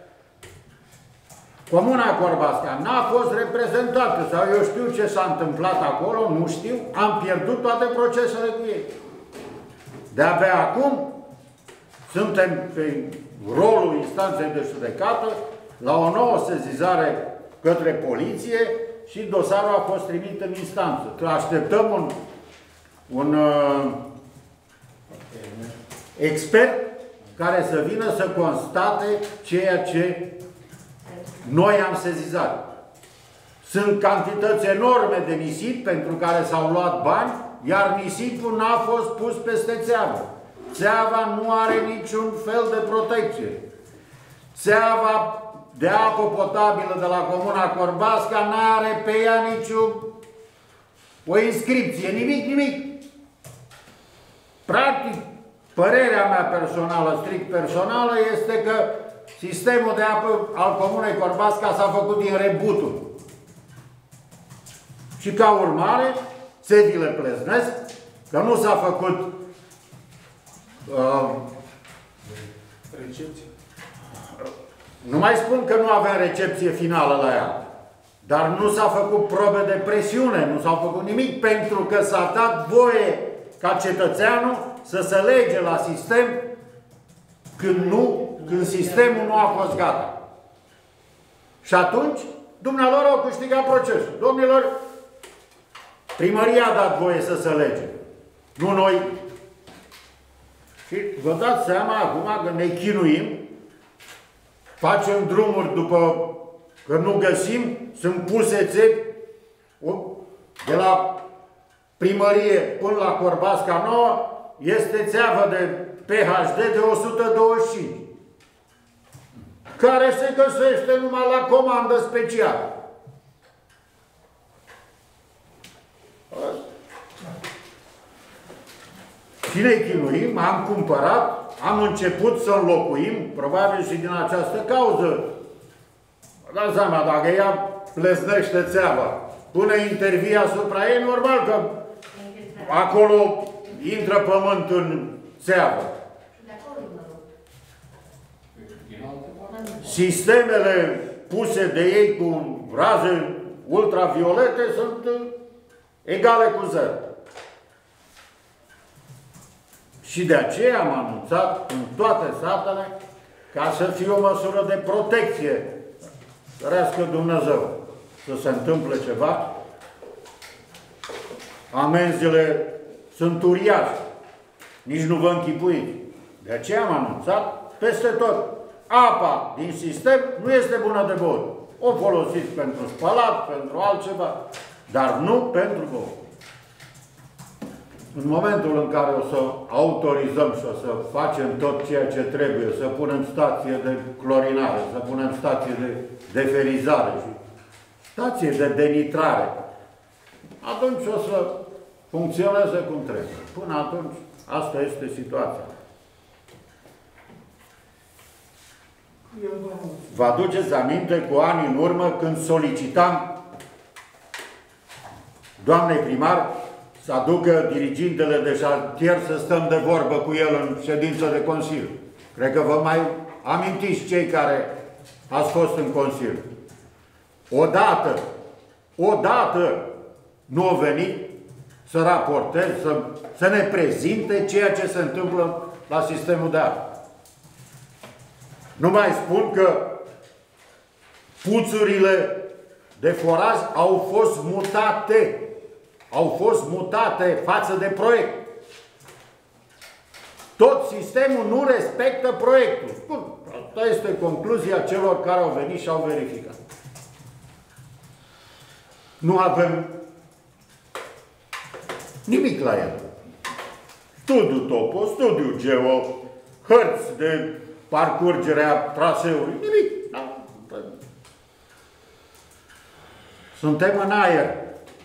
Comuna Corbasca n-a fost reprezentată, sau eu știu ce s-a întâmplat acolo, nu știu, am pierdut toate procesele cu ei. De-abia acum suntem pe rolul instanței de judecată la o nouă sezizare către poliție și dosarul a fost trimit în instanță. Că așteptăm un, un uh, expert care să vină să constate ceea ce noi am sezizat. Sunt cantități enorme de nisip pentru care s-au luat bani, iar nisipul n-a fost pus peste țeavă. Țeava nu are niciun fel de protecție. Țeava de apă potabilă de la Comuna Corbasca n-are pe ea nicio o inscripție, nimic, nimic. Practic, părerea mea personală, strict personală, este că sistemul de apă al Comunei Corbasca s-a făcut din rebutul. Și ca urmare, țevile pleznesc că nu s-a făcut uh, Recepție. nu mai spun că nu avem recepție finală la ea, dar nu s-a făcut probe de presiune, nu s-a făcut nimic, pentru că s-a dat voie ca cetățeanul să se lege la sistem când, nu, când sistemul nu a fost gata. Și atunci, dumnealor au câștigat procesul. Domnilor, primăria a dat voie să se lege, nu noi. Și vă dați seama acum că ne chinuim, facem drumuri după că nu găsim, sunt puse țevi de la primărie până la Corbasca Nouă, este țeavă de P H D de o sută douăzeci și cinci, care se găsește numai la comandă specială. Și ne chinuim, am cumpărat, am început să înlocuim, probabil și din această cauză. Dați seama, dacă ea pleznește țeava, până intervii asupra ei, normal că acolo intră pământ în țeavă. Sistemele puse de ei cu raze ultraviolete sunt egale cu zero. Și de aceea am anunțat în toate satele ca să fie o măsură de protecție. Ferească Dumnezeu să se întâmple ceva. Amenziile sunt uriașe. Nici nu vă închipuiți. De aceea am anunțat peste tot. Apa din sistem nu este bună de băut. O folosiți pentru spălat, pentru altceva, dar nu pentru băut. În momentul în care o să autorizăm și o să facem tot ceea ce trebuie, să punem stație de clorinare, să punem stație de deferizare și stație de denitrare, atunci o să funcționeze cum trebuie. Până atunci, asta este situația. Vă aduceți aminte cu ani în urmă când solicitam doamnei primar să aducă dirigintele de șantier să stăm de vorbă cu el în ședință de Consiliu. Cred că vă mai amintiți cei care ați fost în Consiliu. Odată, odată nu a venit să raporteze, să, să ne prezinte ceea ce se întâmplă la sistemul de apă. Nu mai spun că puțurile de foraj au fost mutate. Au fost mutate față de proiect. Tot sistemul nu respectă proiectul. Bun, asta este concluzia celor care au venit și au verificat. Nu avem nimic la el. Studiu topo, studiu geo, hărți de parcurgere a traseului, nimic. Suntem în aer.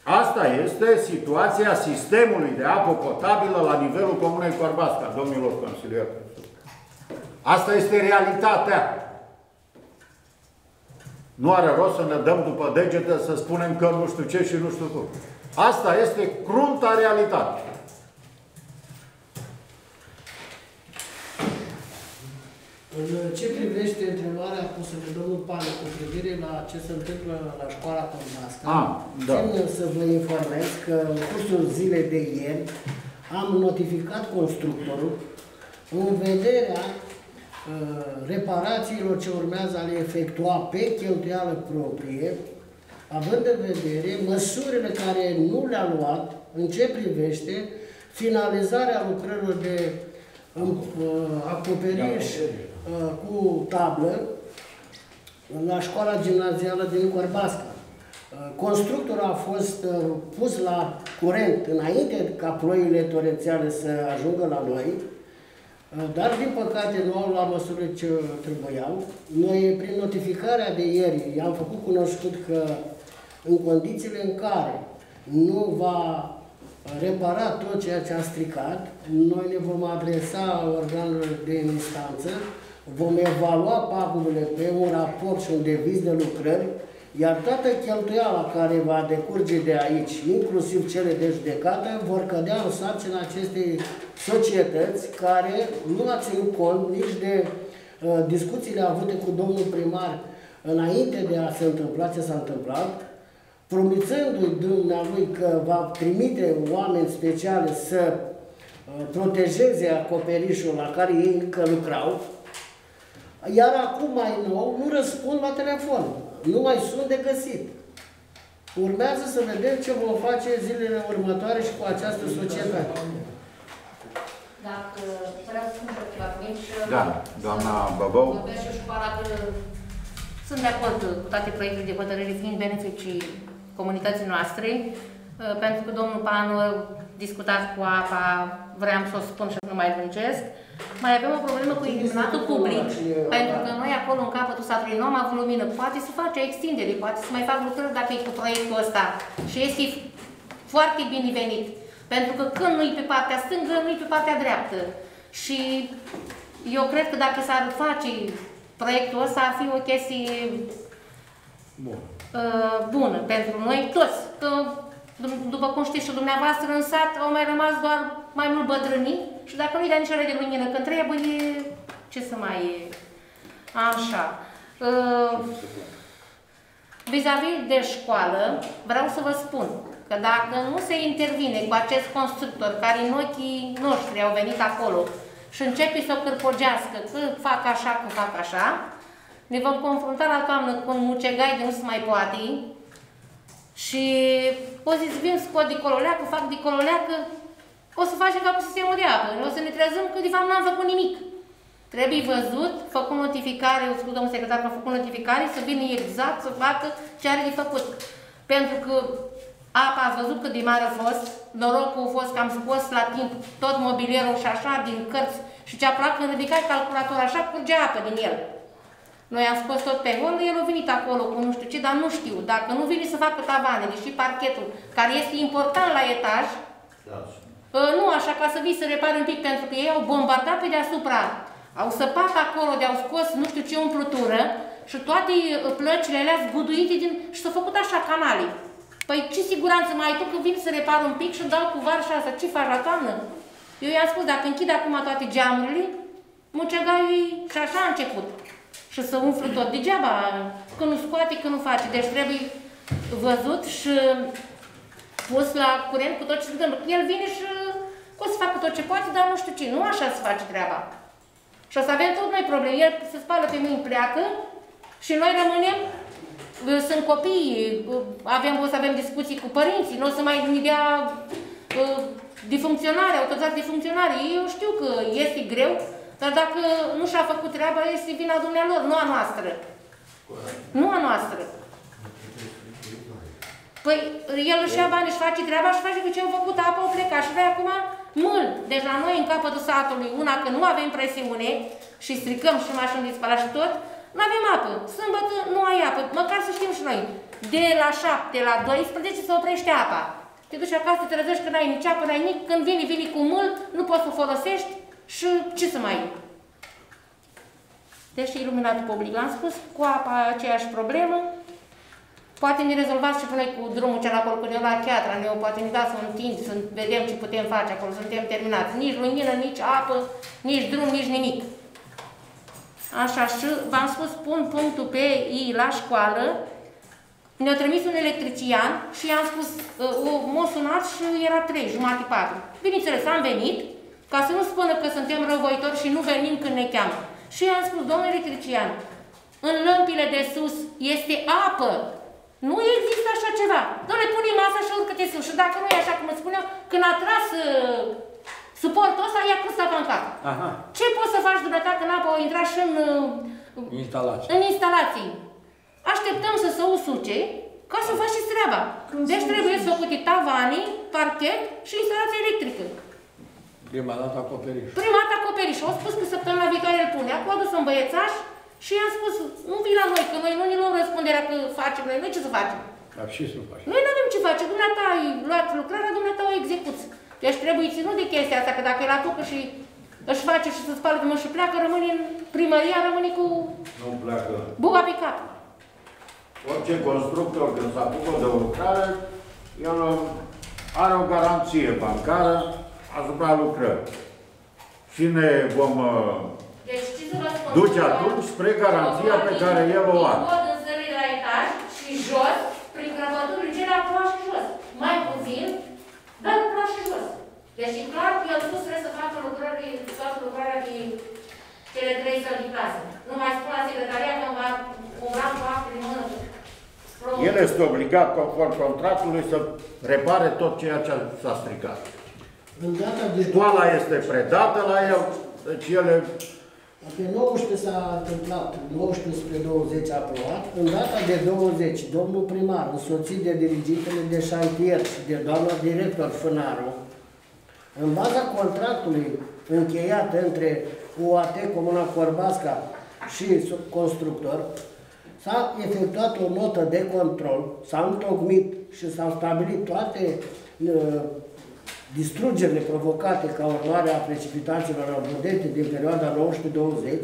Asta este situația sistemului de apă potabilă la nivelul Comunei Corbasca, domnilor consilieri. Asta este realitatea. Nu are rost să ne dăm după degete să spunem că nu știu ce și nu știu cum. Asta este crunta realitate. În ce privește întrebarea pusă de domnul Pane cu privire la ce se întâmplă la școala Corbasca, Ah, da. țin să vă informez că în cursul zilei de ieri am notificat constructorul în vederea uh, reparațiilor ce urmează a le efectua pe cheltuială proprie, având în vedere măsurile care nu le-a luat în ce privește finalizarea lucrărilor de uh, acoperiș uh, cu tablă la școala gimnazială din Corbasca. Constructorul a fost uh, pus la curent înainte ca ploile torențiale să ajungă la noi, uh, dar din păcate nu au luat măsurile ce trebuiau. Noi, prin notificarea de ieri, i-am făcut cunoscut că în condițiile în care nu va repara tot ceea ce a stricat, noi ne vom adresa organelor de instanță, vom evalua pagubele pe un raport și un deviz de lucrări, iar toată cheltuiala care va decurge de aici, inclusiv cele de judecată, vor cădea în sarcina acestei societăți care nu a ținut cont nici de uh, discuțiile avute cu domnul primar înainte de a se întâmpla ce s-a întâmplat, promițându-i dumnealui că va trimite oameni speciale să uh, protejeze acoperișul la care ei încă lucrau, iar acum mai nou nu răspund la telefon. Nu mai sunt de găsit. Urmează să vedem ce vom face zilele următoare și cu această societate. Dacă vreau să spun ceva cuvinte, Da, doamna Băbău. vorbesc și școala că sunt de acord cu toate proiectele de hotărâre fiind beneficii comunității noastre, pentru că domnul Panu discutat cu apa, vreau să o spun și nu mai lungesc. Mai avem o problemă cu iluminatul public, pentru că noi acolo în capătul satului nu am avut lumină. Poate să face extindere, poate să mai fac lucrări dacă e cu proiectul ăsta. Și este foarte binevenit. Pentru că când nu-i pe partea stângă, nu-i pe partea dreaptă. Și eu cred că dacă s-ar face proiectul ăsta, ar fi o chestie Bun. uh, bună pentru noi toți. Că, după cum știți și dumneavoastră, în sat au mai rămas doar mai mult bătrânii și dacă nu-i dea nici ore de lumină când trebuie, ce să mai e? Așa. Vis-a-vis -vis de școală, vreau să vă spun că dacă nu se intervine cu acest constructor care în ochii noștri au venit acolo și începe să o cârpogească, că fac așa, că fac așa, ne vom confrunta la toamnă cu un mucegai de nu se mai poate. Și o să vin, scot de cololeacă, fac de cololeacă, o să facem ca cu sistemul de apă. O să ne trezăm că de fapt n-am făcut nimic. Trebuie văzut, făcut notificare, eu spun domnul secretar că a făcut notificare, să vină exact, să facă ce are de făcut. Pentru că apa, ați văzut cât de mare a fost, norocul a fost că am scos la timp tot mobilierul și așa din cărți și ce-a plăcut când ridicai calculatorul așa, curgea apă din el. Noi am scos tot pe hol, el a venit acolo cu nu știu ce, dar nu știu. Dacă nu vine să facă tavanele și parchetul, care este important la etaj, da. Nu așa ca să vii să repari un pic, pentru că ei au bombardat pe deasupra. Au săpat acolo, de-au scos nu știu ce umplutură și toate plăcile alea zguduite din... și s-au făcut așa canale. Păi ce siguranță mai ai tu că vin să repar un pic și dau cu var și asta? Ce faci la toamnă? Eu i-am spus, dacă închid acum toate geamurile, mucegaiul și așa a început. Și să umflu tot degeaba, că nu scoate, că nu face. Deci trebuie văzut și pus la curent cu tot ce se întâmplă. El vine și o să facă tot ce poate, dar nu știu ce. Nu așa se face treaba. Și o să avem tot noi probleme. El se spală pe mâini, pleacă și noi rămânem, sunt copii, avem, o să avem discuții cu părinții, nu o să mai ne dea de funcționare, autorizație de funcționare. Eu știu că este greu, dar dacă nu și-a făcut treaba, este vina dumnealor, nu a noastră. Nu a noastră. Păi, el își ia bani, își face treaba și face că ce au făcut, apa au plecat și vei acum mult. Deci la noi, în capătul satului, una că nu avem presiune și stricăm și mașini de spălat și tot, nu avem apă. Sâmbătă nu ai apă, măcar să știm și noi. De la șapte la doisprezece se oprește apa. Te duci acasă, te trezești că n-ai nici apă, n-ai nici, când vine, vine cu mult, nu poți să o folosești și ce să mai ai? Deci iluminatul public, l-am spus, cu apa aceeași problemă. Poate ne rezolvați și pe noi cu drumul cel acolo, când eu la Chiatra, ne poate ne dați un timp să vedem ce putem face acolo, suntem terminați. Nici lumină, nici apă, nici drum, nici nimic. Așa, și v-am spus, pun punctul pe I la școală, ne-a trimis un electrician și i-am spus, m-a sunat și era trei, jumate patru. Bineînțeles, am venit, ca să nu spună că suntem răvoitori și nu venim când ne cheamă. Și i-am spus, domnul electrician, în lămpile de sus este apă. Nu există așa ceva. Doamne, pune masa și urcă-te sus. Și dacă nu e așa cum îți spuneau, când a tras uh, suportul ăsta, i-a pus apa în cap. Aha. Ce poți să faci dumneata când apa o intra și în, uh, Instalații. în instalații? Așteptăm să se usuce ca să faci și treaba. Deci trebuie să făcute tavanii, parchet și instalația electrică. Prima dată acoperiș. Prima dată acoperiș. Au spus că săptămâna viitoare îl pune. Acum a dus un băiețaș și i-am spus, nu vii la noi, că noi nu ne luăm răspunderea că facem noi. Noi ce să facem? Dar și să faci. Noi nu avem ce face. Dumneata ai luat lucrarea, dumneata o execuți. Deci trebuie ținut de chestia asta, că dacă el apucă și își face și se spală de mână și pleacă, rămâne în primăria, rămâne cu Nu pleacă. buga pe cap. Orice constructor, când se apucă de o lucrare, el are o garanție bancară asupra lucrării. Și ne vom Deci, ce să vă spun? duce atunci spre garanția pe care el o are. Pod în sările de la etaj și jos, prin crăpături, ce la ploa și jos. Mai puțin, dar nu ploa și jos. Deci e clar că el spus trebuie să facă lucrări, toată lucrarea de cele trei săli de clasă. Nu mai spun la secretariat că va umbra cu acte de mână. El este obligat, conform contractului, să repare tot ceea ce s-a stricat. În data de Școala este predată la el, deci ele... Pe nouăsprezece s-a întâmplat, nouăsprezece spre douăzeci a plouat. În data de douăzeci, domnul primar, însoțit de dirigintele de șantier și de doamna director Fânaru, în baza contractului încheiat între U A T Comuna Corbasca și constructor, s-a efectuat o notă de control, s-a întocmit și s-au stabilit toate uh, distrugerile provocate ca urmare a precipitațiilor abundente din perioada nouăsprezece douăzeci.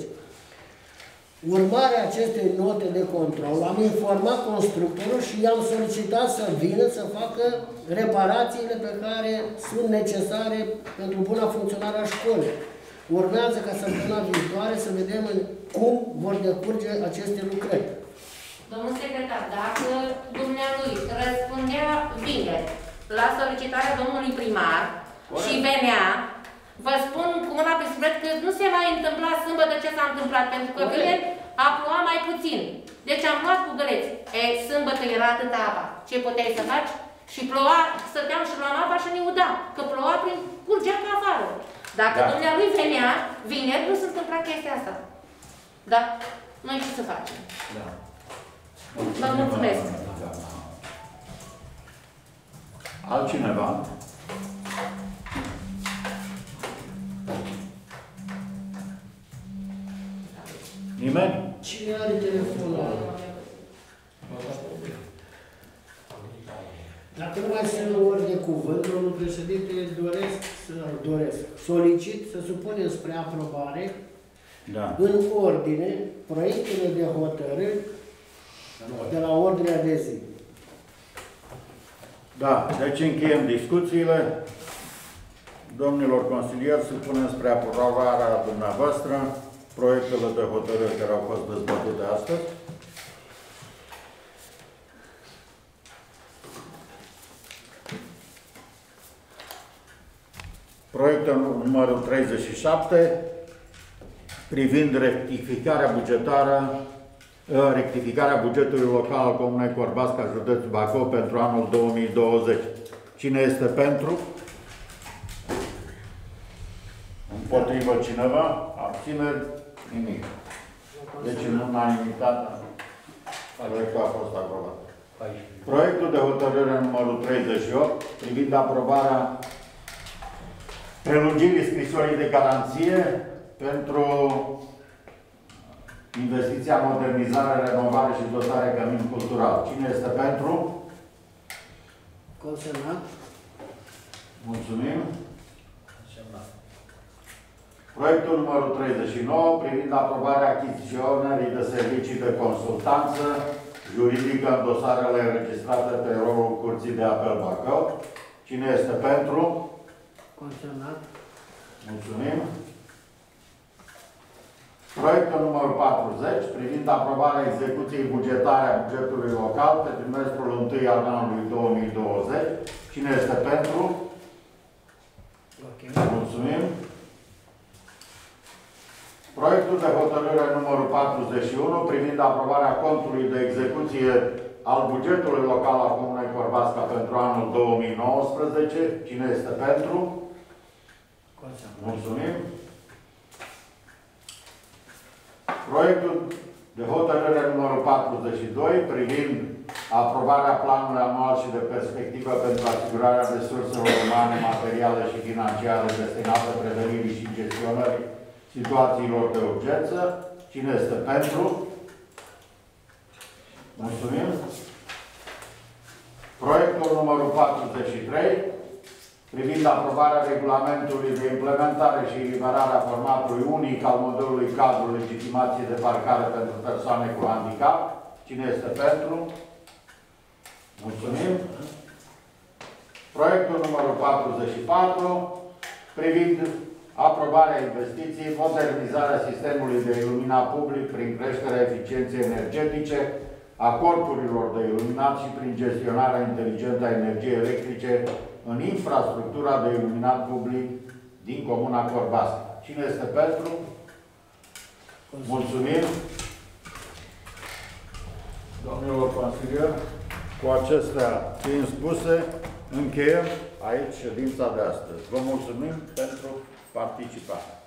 Urmarea acestei note de control, am informat constructorul și i-am solicitat să vină să facă reparațiile pe care sunt necesare pentru buna funcționare a școlii. Urmează ca săptămâna viitoare să vedem cum vor decurge aceste lucrări. Domnul secretar, dacă dumnealui răspundea vineri la solicitarea domnului primar și venea, vă spun cu mâna pe suflet că nu se mai întâmpla sâmbătă ce s-a întâmplat, pentru că vineri a plouat mai puțin. Deci am luat cu găleți. E, sâmbătă era atâta apa. Ce puteai să faci? Și ploua, stăteam și luam apa și ne uda, că ploua prin curgea pe afară. Dacă da. Dumnealui venea, vineri, nu se întâmpla chestia asta. Da? Noi ce să facem? Da. Vă mulțumesc. Altcineva? Nimeni? Cine are telefonul? Dacă nu mai sunt ori de cuvânt, domnul președinte, doresc să doresc, solicit să supunem spre aprobare Da. în ordine proiectele de hotărâri de la ordinea de zi. Da, deci încheiem discuțiile. Domnilor consilieri, supunem spre aprobarea dumneavoastră proiectele de hotărâri care au fost dezbătute astăzi. Proiectul numărul treizeci și șapte privind rectificarea bugetară, rectificarea bugetului local al Comunei Corbasca, județul Bacău pentru anul două mii douăzeci. Cine este pentru? Împotrivă cineva? Abțineri? Nimic. Deci în unanimitate proiectul a fost aprobat. Proiectul de hotărâre numărul treizeci și opt privind aprobarea prelungirii scrisorii de garanție pentru investiția, modernizare, renovare și dotare cămin cultural. Cine este pentru? Consemnat. Mulțumim. Proiectul numărul treizeci și nouă privind aprobarea achiziționării de servicii de consultanță juridică în dosarele înregistrate pe rolul Curții de Apel Bacău. Cine este pentru? Consemnat. Mulțumim. Proiectul numărul patruzeci privind aprobarea execuției bugetare a bugetului local pe trimestrul întâi al anului două mii douăzeci. Cine este pentru? Okay. Mulțumim. Proiectul de hotărâre numărul patruzeci și unu privind aprobarea contului de execuție al bugetului local al Comunei Corbasca pentru anul două mii nouăsprezece. Cine este pentru? Consemnat. Mulțumim. Proiectul de hotărâre numărul patruzeci și doi privind aprobarea planului anual și de perspectivă pentru asigurarea resurselor umane, materiale și financiare destinate prevenirii și gestionării situațiilor de urgență. Cine este pentru? Mulțumim. Proiectul numărul patruzeci și trei privind aprobarea regulamentului de implementare și eliberarea formatului unic al modelului cadru legitimație de parcare pentru persoane cu handicap. Cine este pentru? Mulțumim. Proiectul numărul patruzeci și patru privind aprobarea investiției, modernizarea sistemului de iluminat public prin creșterea eficienței energetice a corpurilor de iluminat și prin gestionarea inteligentă a energiei electrice în infrastructura de iluminat public din Comuna Corbasca. Cine este pentru? Mulțumim. Domnilor consilieri, cu acestea fiind spuse, încheiem aici ședința de astăzi. Vă mulțumim pentru participare.